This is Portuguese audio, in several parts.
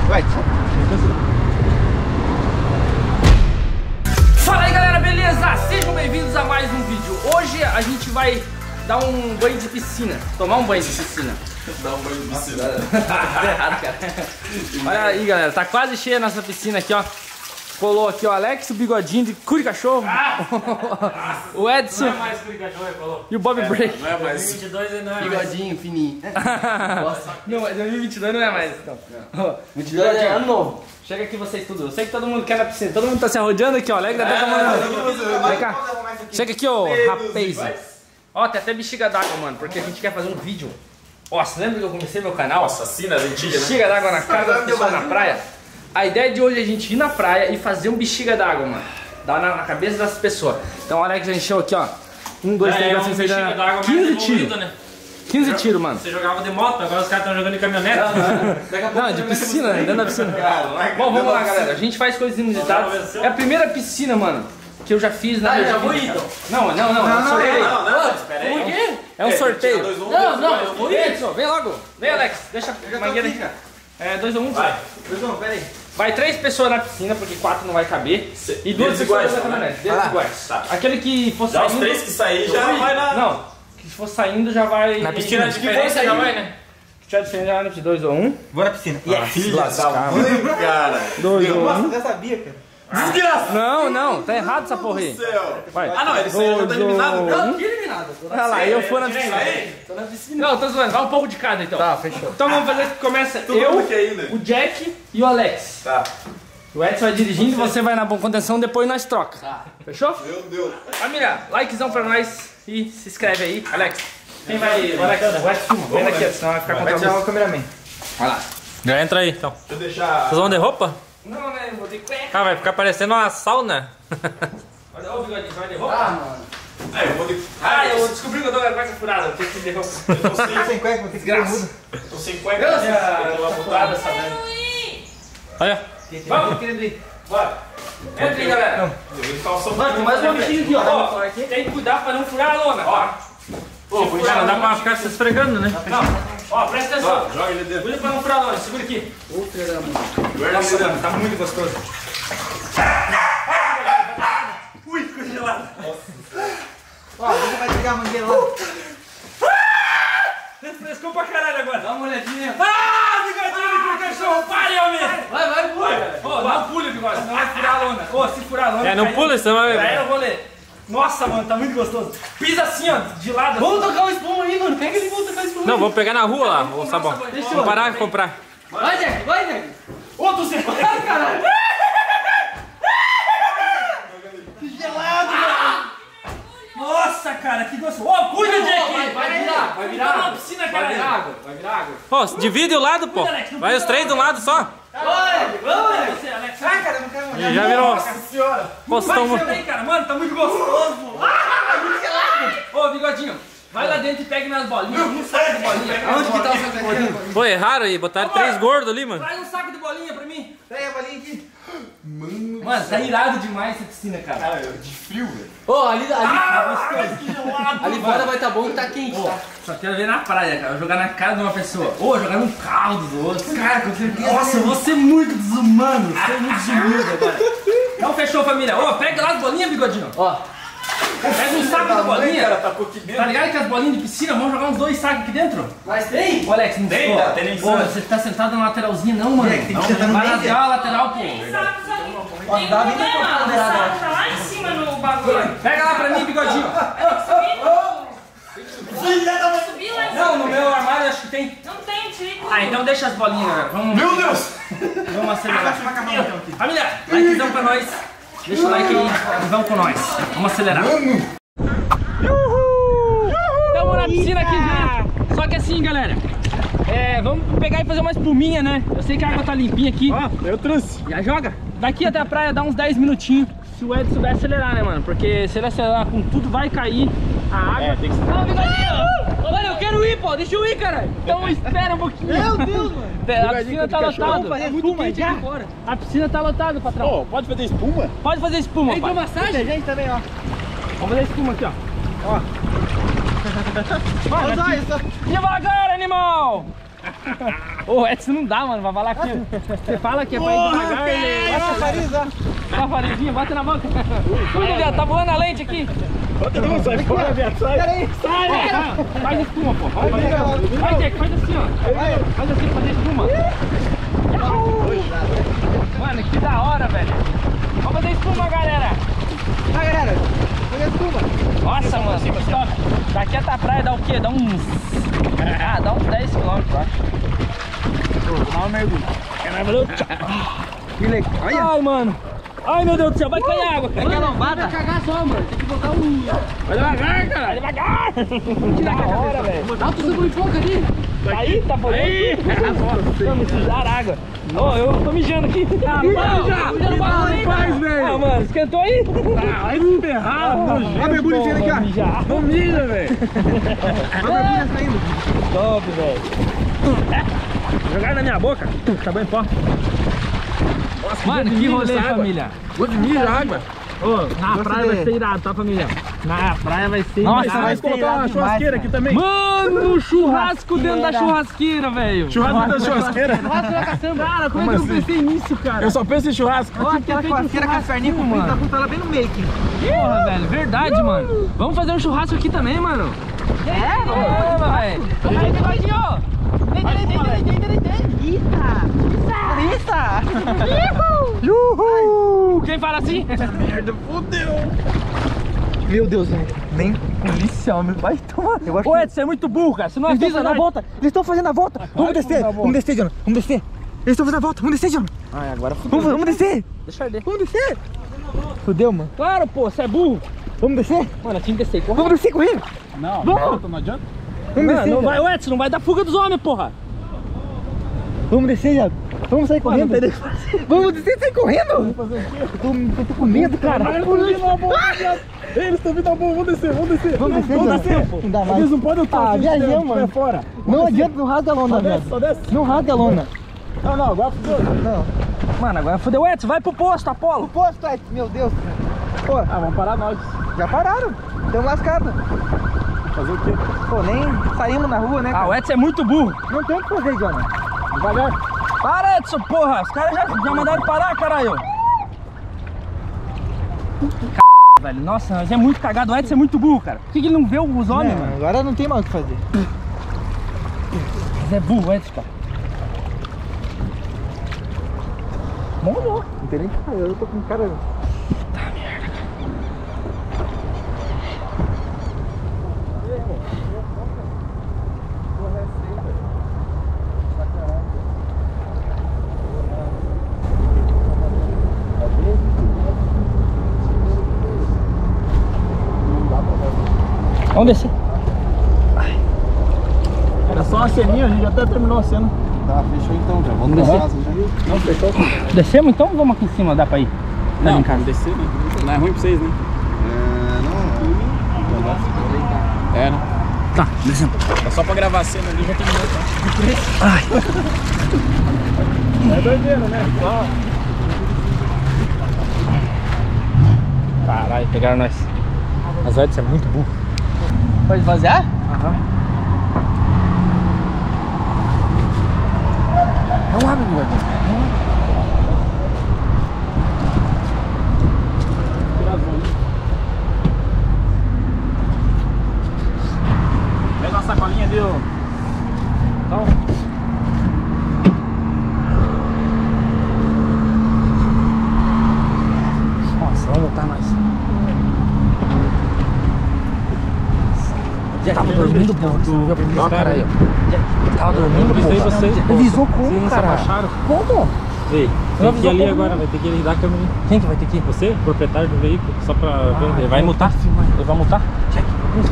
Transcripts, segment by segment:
Vai. Fala aí galera, beleza? Sejam bem-vindos a mais um vídeo. Hoje a gente vai dar um banho de piscina. Tomar um banho de piscina. Dar um banho de piscina. Tá errado, cara. Olha aí galera, tá quase cheia a nossa piscina aqui, ó. Colou aqui o Alex, o bigodinho de Curi Cachorro. O Edson. Não é mais Curi Cachorro, falou. E o Bob Break. Não é mais. 2022 não é mais. Bigodinho, fininho. Não, 2022 não é mais então. 22 é ano novo. Chega aqui vocês tudo. Eu sei que todo mundo quer na piscina. Todo mundo tá se arrodeando aqui, ó. Alex até tomando. Vem cá. Chega aqui, ó, rapaz. Ó, tem até bexiga d'água, mano, porque a gente quer fazer um vídeo. Ó, você lembra que eu comecei meu canal? Nossa, assim nas antigas, né? Bexiga d'água na casa das pessoas na praia. A ideia de hoje é a gente ir na praia e fazer um bexiga d'água, mano. Dar na cabeça das pessoas. Então o Alex já encheu aqui, ó. 1, 2, 3, 4, 5, 6, 7, 8, 15 tiros. Né? 15 tiros, mano. Você jogava de moto, agora os caras estão jogando de caminhonete. Não, de piscina, dentro da piscina. Bom, vamos lá, galera. A gente faz coisas inusitadas. É a primeira piscina, mano, que eu já fiz na minha vida. então. Não, é um sorteio. Não, espera aí. Por quê? É um sorteio. Não, eu vou ir. Edson, vem logo. Vem, Alex. Deixa a mangueira aqui. É, 2 ou 1. Vai. Pera aí. Vai 3 pessoas na piscina, porque 4 não vai caber. E 2 pessoas iguais, na né? caminhonete. Dedos iguais. Tá. Aquele que for Já os saindo... 3 que sair já vai lá. Não, que for saindo já vai... Na piscina, que diferença for saindo, já vai, né? Se tiver diferença já vai no 2 ou 1. Vou na piscina. Filha da mãe, cara. 2 ou 1. Nossa, já sabia, cara. Desgraça. Não, tá errado essa porra aí. do céu. Vai. Ah, não, ele saiu, já tá eliminado. Não, que eliminado. Olha lá, eu fui na piscina. Tô na piscina. Não, tô zoando, vai um pouco de cada então. Tá, fechou. Então vamos fazer que começa Todo eu, mundo aqui ainda. o Jack e o Alex. Tá. O Edson vai dirigindo e você vai na bom contenção, depois nós troca. Tá. Fechou? Meu Deus. Família, likezão pra nós e se inscreve aí. Alex, quem vai... O Alex filma, vem daqui, senão vai ficar Vai contra tirar você. o cameraman. Vai lá. Já entra aí, então. Deixa eu deixar. Vocês vão de roupa? Não, né, eu vou de cueca. Ah, vai ficar parecendo uma sauna. Olha o bigodinho, vai de roupa. Ah, mano. Ah, eu vou de. Ah, eu descobri que eu tô com a cueca furada, eu tenho que ir de roupa. Eu tô sem. Sem cueca, vou ter que ir Desgraça. mudo. Tô sem cueca. Eu tô furada, sabendo. Olha. Vamos, querido ir. Bora. Entra aí, galera. Eu vou de calção. Mano, tem mais uma bichinha aqui, ó. Ó, tem que cuidar pra não furar a lona. Ó. Pô, não dá pra ficar se esfregando, né? Não. Ó, presta atenção. Ó, joga ele dentro. Cuida pra não furar a lona, segura aqui. Ô, filha da mãe. Guarda Nossa, ele mano, dentro. tá muito gostoso. Ui, congelado. Ó, você vai pegar a mangueira lá. Refrescou pra caralho agora. Dá uma olhadinha. Ah, bigodinho de cachorro, pare, homem. Vai, pula. Ô, não pule, bigode, senão vai furar a lona. Ô, se furar a lona... É, não cai- pula, senão vai... Já era o rolê. Nossa, mano, tá muito gostoso. Pisa assim, ó, de lado. assim. Vamos tocar o espuma aí, mano. Pega ele e vamos tocar o espuma. Não, vou pegar na rua lá, o sabão. Vou parar de comprar. Vai, Jack, vai, Jack. Ô, tu se para, caralho. Gelado, mano. Nossa, cara, que gostoso. Ô, cuida, Jack. Vai virar. Tá na piscina, Vai caralho. virar água, vai virar água. Pô, divide o lado, pô. Vai os 3 de um lado só. Vai, vai. Você, Alex. Ai, cara, eu não quero molhar. E já virou. Nossa senhora. Postão. Vai também, cara. Mano, tá muito gostoso. Ô, bigodinho, vai lá dentro e pega minhas bolinhas. Um saco de bolinha. Onde que tá o seu bolinho? Pô, erraram aí, botaram 3 gordos ali, mano. Traz um saco de bolinha pra mim. Pega a bolinha aqui. Mano, tá irado demais essa piscina, cara. Cara, de frio, velho. Ô, ali Que gelado. fora mano. vai tá bom que tá quente, Ô, tá? só quero ver na praia, cara. Jogar na cara de uma pessoa. Ou jogar no carro dos outros. Cara, com certeza. Nossa, eu vou ser muito desumano. Ser muito desumilde agora. Então fechou, família. Ô, pega lá as bolinhas, bigodinho. Ó, Pega um saco de bolinha. Cara, tá aqui dentro. Tá ligado que as bolinhas de piscina, vamos jogar uns 2 sacos aqui dentro? mas tem? Ô, Alex, não Tem, ô, tá, tem nem ô, sangue. você tá sentado na lateralzinha, não, mano. É, tem que sentar no Vai meio, rasgar a lateral, pô. Ó, dá bem na ponta Tá lá em cima no bagulho. Pega lá pra mim, bigodinho. Subir lá em cima. Não, no meu armário acho que tem. Não tem, tira. Ah, então deixa as bolinhas, galera. Vamos, Meu Deus! vamos acelerar. Família, likezão pra nós. Deixa o like aí e vamos com nós. Vamos acelerar. Estamos na piscina aqui já. Só que assim, galera. Vamos pegar e fazer uma espuminha, né? Eu sei que a água tá limpinha aqui. Ó, eu trouxe. Já joga. Daqui até a praia dá uns 10 minutinhos. Se o Ed souber acelerar, né, mano? Porque se ele acelerar com tudo, vai cair a água. É, tem que ser. Não, bigodinho! Olha, eu quero ir, pô! Deixa eu ir, caralho! Então espera um pouquinho. Meu Deus, mano. A piscina tá lotada. fazer espuma já. A piscina tá lotada, patrão. Pô, pode fazer espuma? Pode fazer espuma, Tem pai. massagem? Gente também, ó. Vamos fazer espuma aqui, ó. Olha só isso. Devagar, animal! Ô, Edson, não dá, mano. Vai falar que você fala que é pra ir devagar. Bota a fariza. Bota a farizinha, bota na boca. Cuida, viado, tá voando a lente aqui. Não, sai fora, viado, sai. Sai, faz espuma, pô. Vai, Jack, faz assim, ó. Faz assim, fazer espuma. Mano, que da hora, velho. Vamos fazer espuma, galera. Vai, galera. Fazer espuma. Nossa, mano, top. Daqui até a praia dá o quê? Dá uns... Ah, dá uns 10 km, eu acho. Vou dar uma mergulha. Que legal. Olha. Ai, mano. Ai, meu Deus do céu, vai cair água, cara. Vai lombada. Vai cagar só, mano. Tem que botar um... Vai devagar, cara. Vai devagar. Tirar a hora, velho. Alto subo de fogo ali. Aí, tá bom. Aí. Vamos sujar a água. Ô, eu tô mijando aqui. Ah, não faz, velho. Ah, mano, esquentou aí? Ah, vai me ferrar, Olha a mergulha vindo aqui, ó. Não mija, velho. Olha a mergulha saindo. Top, velho. Jogar na minha boca. Acabou em pó. Nossa, mano, que rolê, família. Vou de milho, água. Ô, na praia vai ser irado, tá, família? Na praia vai ser irado. Nossa, vai colocar uma churrasqueira aqui também. Mano, churrasco dentro da churrasqueira, velho. Churrasco da churrasqueira? Cara, como é que eu pensei nisso, cara? Eu só penso em churrasco. Olha aquela churrasqueira com as carninhas compridas, tá botando ela bem no meio aqui. Porra, velho, verdade, mano. Vamos fazer um churrasco aqui também, mano. Vamos, velho. Aí, bigodinho. Uhul! Quem fala assim? Merda, fodeu. Meu Deus, velho. Nem polícia, homem. Vai tomar. Eu acho Ô, Edson, você é muito burro, cara. Você não Eles estão avisa fazendo a nós. volta. Eles estão fazendo a volta. Vamos descer. Vamos descer, Jonah. Vamos descer. Eles estão fazendo a volta. Vamos descer, Jonah. Ai, agora fudeu. Vamos descer. Deixa eu arder. Vamos descer. Fudeu, mano. Claro, pô, você é burro. Vamos descer. Mano, eu tinha que descer. Corre. Vamos descer correndo. Não, Vamos. não adianta. Vamos descer. Não vai, Edson, não vai dar fuga dos homens, porra. Vamos descer, Iago. Vamos sair correndo. Vamos descer e sair correndo. Eu tô com medo, cara. Eles estão vindo a boa, vamos descer, vamos descer. Vamos descer, Vamos Jonah. descer. Não dá mais. Eles não podem estar viajamos, mano. fora. Não adianta, não rasga a lona, Só desce, velho. só desce. Não rasga a lona. Não, agora fudeu. Não. Mano, agora fodeu. Edson, vai pro posto, O Apolo. posto, meu Deus. Pô, Ah, vamos parar nós. já pararam. Estamos lascados. Fazer o quê? Pô, nem saímos na rua, né, Ah, cara? o Edson é muito burro. Não tem o que fazer, Jonah. Devagar. Para, Edson, porra. Os caras já mandaram parar, caralho. Velho, nossa, mas é muito cagado. O Edson é muito burro, cara. Por que ele não vê os homens, mano? Agora não tem mais o que fazer. Mas é burro, o Edson, cara. Morreu. Não tem nem o que fazer. Eu tô com cara... Vamos descer. Era só uma ceninha, a gente já até terminou a cena. Tá, fechou então já. Vamos descer? pra casa já. Não, fechou? Descemos então ou vamos aqui em cima? Dá pra ir? Tá em casa. descer, né? Não é ruim pra vocês, né? É, né? Tá, descemos. É só pra gravar a cena ali, já terminou, tá? É doideira, né? Só. Caralho, pegaram nós. Mas o Edson é muito burro. Pode esvaziar? Não abre, meu Deus. Pega uma sacolinha ali, ó. Nossa, vamos voltar nós. Já tava dormindo, pô. Ó, caralho. Tava dormindo, pô. Avisou como, cara? Como? Ei, tem que ir ali agora, vai ter que ir dar a câmera. Quem que vai ter que ir? Você, proprietário do veículo, só pra ver. Ele vai multar. Ele vai multar? Check.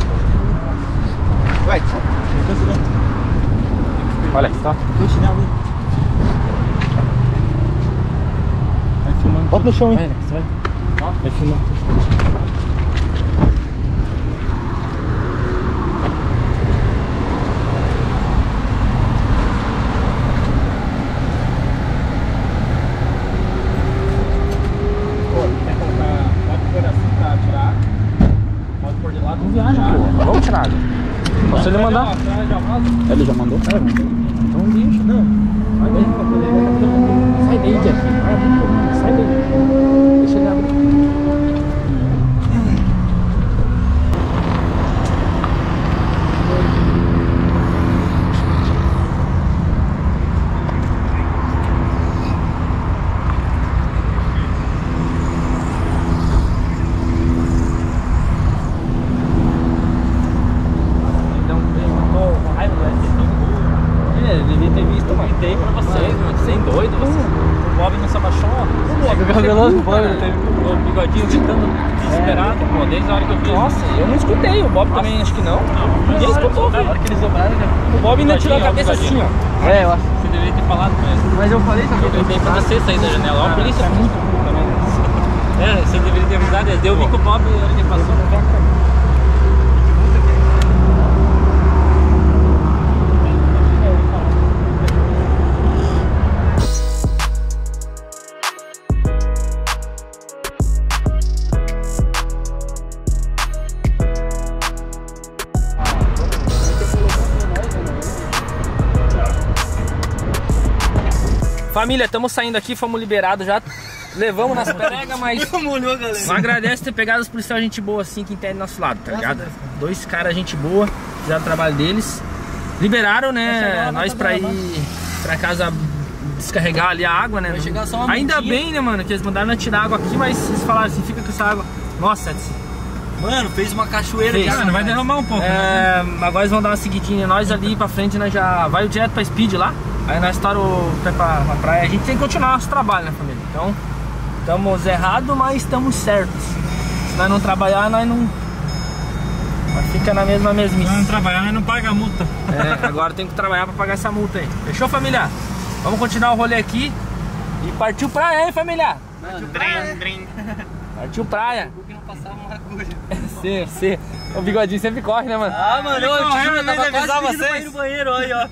Vai. Olha, tá. Vai filmando. Bota no chão, hein? Vai, você vai. Vai filmar. Não viaja, pô. Vamos tirar. Só se ele mandar. Ele já mandou? Então escutei pra vocês, mano. Sem doido, vocês. O Bob não se abaixou. O bigodinho gritando desesperado, pô, desde a hora que eu vi. Nossa, eu não escutei, o Bob também acho que não. Ninguém escutou, Na hora que eles dobraram, já. O Bob ainda tirou a cabeça assim, ó. É, eu acho. Você deveria ter falado com ele. Mas eu falei também. Eu tentei pra você sair da janela. Ó, a polícia também. É, você deveria ter avisado. Eu vi que o Bob, a hora que ele passou, não vai ficar. Família, estamos saindo aqui, fomos liberados já. Levamos nas peregas, mas não agradece ter pegado os policiais gente boa assim que entende nosso lado, tá ligado? Dois caras gente boa, fizeram o trabalho deles. Liberaram, né, nós pra ir pra casa descarregar ali a água, né? Ainda bem, né, mano, que eles mandaram nós tirar água aqui, mas eles falaram assim, fica com essa água. Nossa, Mano, fez uma cachoeira de água. Não vai derramar um pouco, né? Agora eles vão dar uma seguidinha, nós ali pra frente, nós já vai direto pra Speed lá. Aí nós estouramos o pé pra praia. A gente tem que continuar nosso trabalho, né, família? Então, estamos errados, mas estamos certos. Se nós não trabalhar, nós não... Nós fica na mesma mesmice. Se não trabalhar, nós não paga a multa. É, agora tem que trabalhar pra pagar essa multa aí. Fechou, família? Vamos continuar o rolê aqui. E partiu praia, hein, família? Partiu praia. Partiu praia. Que não passava uma agulha. Sim. O bigodinho sempre corre, né, mano? Ah, mano, eu tava avisar quase vocês. indo no banheiro, aí, ó.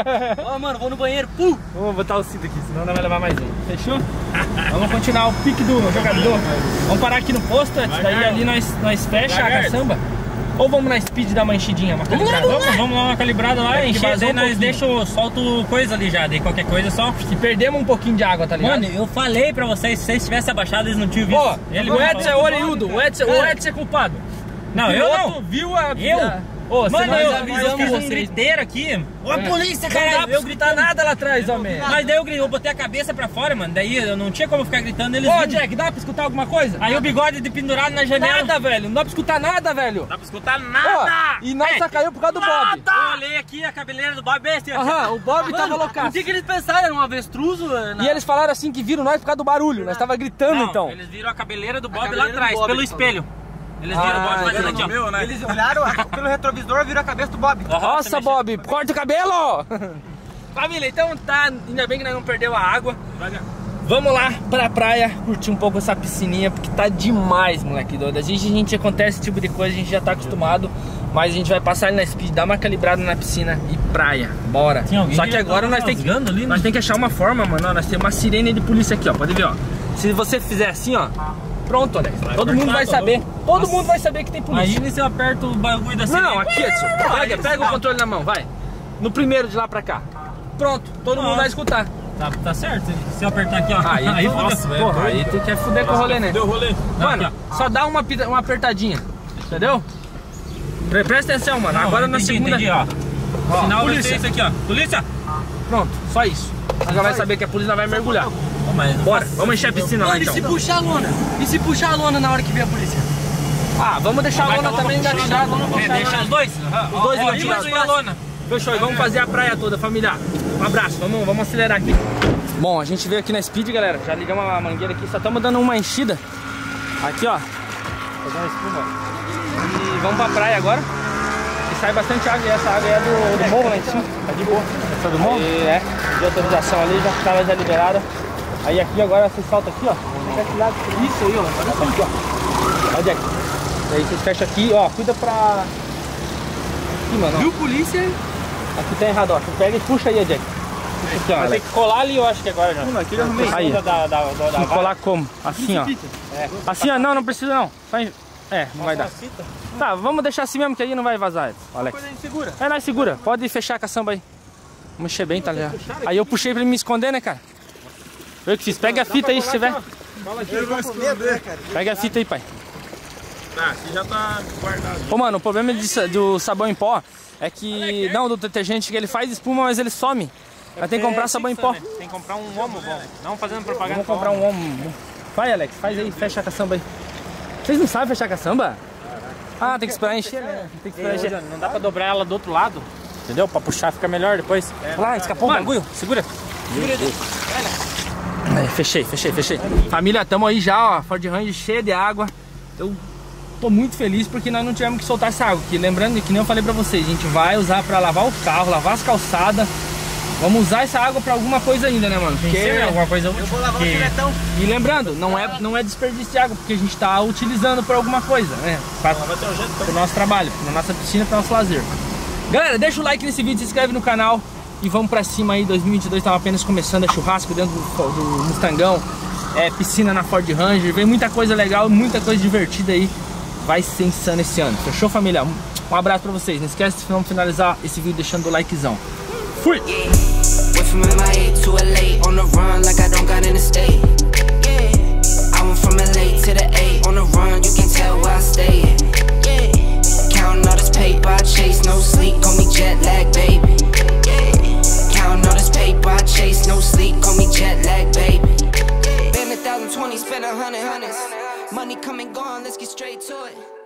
Ó, mano, vou no banheiro, pum! Vamos botar o cinto aqui, senão não vai levar mais um. Fechou? Vamos continuar o pique do jogador. Vamos parar aqui no posto, daí ali nós fecha a caçamba. Ou vamos na Speed dar uma enchidinha, uma calibrada? Vamos lá uma calibrada lá, encher, daí nós solto coisa ali já, daí qualquer coisa só. Se perdemos um pouquinho de água, tá ligado? Mano, eu falei pra vocês, se vocês tivessem abaixado, eles não tinham visto. Ó, o Edson é orelhudo, o Edson é culpado. Não, eu não. Viu a... Ô, mano, eu fiz um griteiro aqui. Ô, polícia, Não dá cara, pra gritar nada lá atrás, homem. Mas daí eu botei a cabeça pra fora, mano. Daí eu não tinha como ficar gritando, eles... Ô, Jack, dá pra escutar alguma coisa? Aí o bigode pendurado na janela. Nada, velho, não dá pra escutar nada, velho. Não dá pra escutar nada. Ó, e nós só caiu por causa do Bob. Eu olhei aqui a cabeleira do Bob bem assim, ó. Aham, o Bob tava loucaço. O que eles pensaram? Era um avestruz? E eles falaram assim que viram nós por causa do barulho. Nós tava gritando, Não, então. eles viram a cabeleira do Bob cabeleira lá atrás, do Bob, pelo eles espelho. Eles viram o Bob fazendo aqui, ó. Eles olharam pelo retrovisor e viram a cabeça do Bob. Nossa, Bob, corta o cabelo! Família, então tá, ainda bem que nós não perdeu a água. Vamos lá pra praia, curtir um pouco essa piscininha, porque tá demais, moleque doido. A gente acontece esse tipo de coisa, a gente já tá acostumado. Mas a gente vai passar ali na Speed, dar uma calibrada na piscina e praia. Bora. Só que agora nós tem que achar uma forma, mano. Ó, nós temos uma sirene de polícia aqui, ó. Pode ver, ó. Se você fizer assim, ó. Pronto, Alex. Todo mundo vai saber. Todo mundo vai saber que tem polícia. Imagina se eu aperto o bagulho da sirene. Não, aqui, Edson. Pega o controle na mão, vai. No primeiro de lá pra cá. Pronto, todo mundo vai escutar. Tá certo, se eu apertar aqui, ó. Aí nossa, porra, aí tu quer fuder com o rolê, né? Deu rolê. Mano, só dá uma apertadinha. Entendeu? Presta atenção, mano. Agora na segunda. Entendi, ó. O sinal vai polícia. ser isso aqui, ó. Polícia! Pronto, só isso. Nós já vai saber que a polícia vai mergulhar. Bora, vamos encher a piscina lá Mano, então. e se puxar a lona? E se puxar a lona na hora que vier a polícia? Ah, vamos deixar a lona também engatilhada. Deixa os dois? Os dois Aí engatilhados. e a lona. Fechou, e vamos fazer a praia toda, família. Um abraço, vamos acelerar aqui. Bom, a gente veio aqui na Speed, galera. Já ligamos a mangueira aqui, só estamos dando uma enchida. Aqui, ó. Fazer uma espuma. E vamos pra praia agora. E sai bastante água, e essa água é do morro lá em cima. Tá de boa. Essa do morro? E é, de autorização ali, já estava já liberada. Aí aqui agora você salta aqui, ó. Isso aí, ó. Olha aqui, ó. Olha aqui. Aí vocês fecham aqui, ó. Cuida pra... Aqui, mano, ó. Viu polícia? Aqui tá errado, ó. Tu pega e puxa aí, Jack. Puxa aqui, ó. Vai ter que colar ali, eu acho que agora já. Aqui eu arrumei. Aí. Da Colar como? Assim, ó. Assim, ó. Não precisa não. Só não vai dar. Tá, vamos deixar assim mesmo que aí não vai vazar, Alex. Segura. É, nós segura. Pode fechar a caçamba aí. Vamos encher bem, tá ligado? Aí eu puxei pra ele me esconder, né, cara? Eu que fiz. Pega a fita aí se tiver. Pega a fita aí, pai. Tá, aqui já tá guardado. Ô, mano, o problema do sabão em pó é que... Não, do detergente, que ele faz espuma, mas ele some. Mas tem que comprar sabão em pó. Tem que comprar um homo bom. Não fazendo propaganda. Vamos comprar um homo. Vai, Alex, faz aí, fecha a caçamba aí. Vocês não sabem fechar a caçamba? Ah, tem que esperar encher, né? Tem que esperar encher. Não dá pra dobrar ela do outro lado? entendeu? Pra puxar fica melhor depois. Olha lá, escapou o bagulho. Segura. Segura aí. Aí, fechei. Família, tamo aí já, ó. Ford Ranger cheia de água. Eu tô muito feliz porque nós não tivemos que soltar essa água. Que lembrando que nem eu falei pra vocês, a gente vai usar pra lavar o carro, lavar as calçadas. Vamos usar essa água pra alguma coisa ainda, né, mano? Porque alguma coisa útil. Eu vou lavar o diretão. E lembrando, não é desperdício de água, porque a gente tá utilizando pra alguma coisa, né? Pro nosso trabalho, pra nossa piscina, pro nosso lazer. Galera, deixa o like nesse vídeo, se inscreve no canal e vamos pra cima aí. 2022 tava apenas começando, é churrasco dentro do Mustangão, é piscina na Ford Ranger, vem muita coisa legal, muita coisa divertida aí. Vai ser insano esse ano, fechou, família? Um abraço pra vocês, não esquece de finalizar esse vídeo deixando o likezão. Fui! Went from MIA to LA on the run like I don't got in the state. Yeah, I went from LA to the A on the run, you can tell where I stay at. Yeah, counting all this paper, I chase no sleep, call me jet lag, baby. Yeah, counting all this paper, I chase no sleep, call me jet lag, baby. Been 1,020, spent 100 hundreds. Money come and gone, let's get straight to it.